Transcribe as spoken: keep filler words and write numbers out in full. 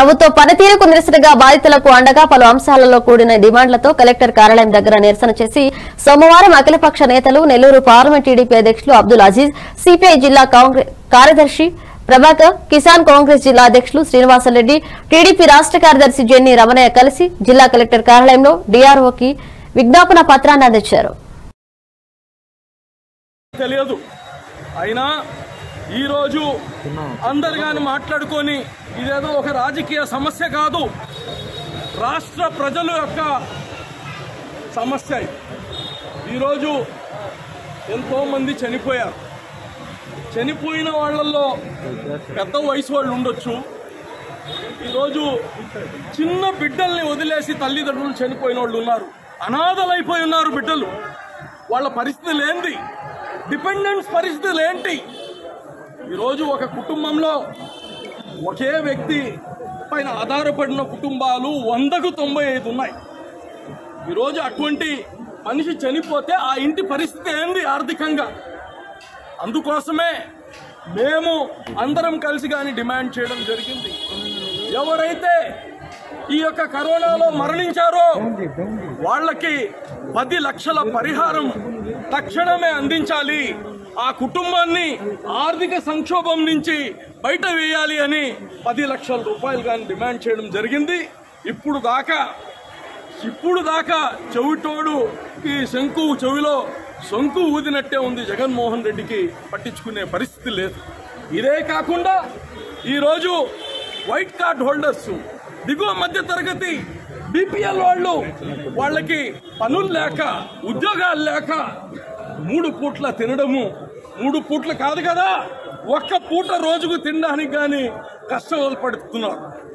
ప్రభుత్వ పనితీరుకు నిరసనగా బాధితులకు అండగా పలు అంశాలలో కూడిన డిమాండ్లతో కలెక్టర్ కార్యాలయం దగ్గర నిరసన చేసి సోమవారం అఖిలపక్ష నేతలు నెల్లూరు పార్లమెంట్ టీడీపీ అధ్యక్షులు అబ్దుల్ అజీజ్, సిపిఐ జిల్లా కార్యదర్శి ప్రభాకర్, కిసాన్ కాంగ్రెస్ జిల్లా అధ్యక్షులు శ్రీనివాసరెడ్డి, టీడీపీ రాష్ట్ర కార్యదర్శి జెన్ని రమణయ్య కలిసి జిల్లా కలెక్టర్ కార్యాలయంలో డీఆర్ఓకి విజ్ఞాపన పత్రాన్ని అందించారు. తెలియదు అయినా ఈ రోజు అందరు గాని మాట్లాడుకొని ఇదేదో ఒక రాజకీయ సమస్య కాదు, రాష్ట్ర ప్రజల యొక్క సమస్య. ఈరోజు ఎంతో మంది చనిపోయారు. చనిపోయిన వాళ్ళల్లో పెద్ద వయసు వాళ్ళు ఉండొచ్చు. ఈరోజు చిన్న బిడ్డల్ని వదిలేసి తల్లిదండ్రులు చనిపోయిన వాళ్ళు ఉన్నారు. అనాథలైపోయి ఉన్నారు బిడ్డలు. వాళ్ళ పరిస్థితులు ఏంటి, డిపెండెన్స్ పరిస్థితులు ఏంటి? ఈరోజు ఒక కుటుంబంలో ఒకే వ్యక్తి పైన ఆధారపడిన కుటుంబాలు వందకు తొంభై ఐదు ఉన్నాయి. ఈరోజు అటువంటి మనిషి చనిపోతే ఆ ఇంటి పరిస్థితి ఏంది ఆర్థికంగా? అందుకోసమే మేము అందరం కలిసి కానీ డిమాండ్ చేయడం జరిగింది. ఎవరైతే ఈ యొక్క కరోనాలో మరణించారో వాళ్ళకి పది లక్షల పరిహారం తక్షణమే అందించాలి. ఆ కుటుంబాన్ని ఆర్థిక సంక్షోభం నుంచి బయట వేయాలి అని పది లక్షల రూపాయలు కానీ డిమాండ్ చేయడం జరిగింది. ఇప్పుడు దాకా ఇప్పుడు దాకా చెవిటోడుకి శంకు చెవిలో శంకు ఊదినట్టే ఉంది. జగన్మోహన్ రెడ్డికి పట్టించుకునే పరిస్థితి లేదు. ఇదే కాకుండా ఈరోజు వైట్ కార్డ్ హోల్డర్స్, దిగువ మధ్య తరగతి బీపీఎల్ వాళ్ళు, వాళ్ళకి పనులు లేక ఉద్యోగాలు లేక మూడు పూట్ల తినడము, మూడు పూట్ల కాదు కదా ఒక్క పూట రోజుకు తినడానికి కానీ కష్టాలు పడుతున్నారు.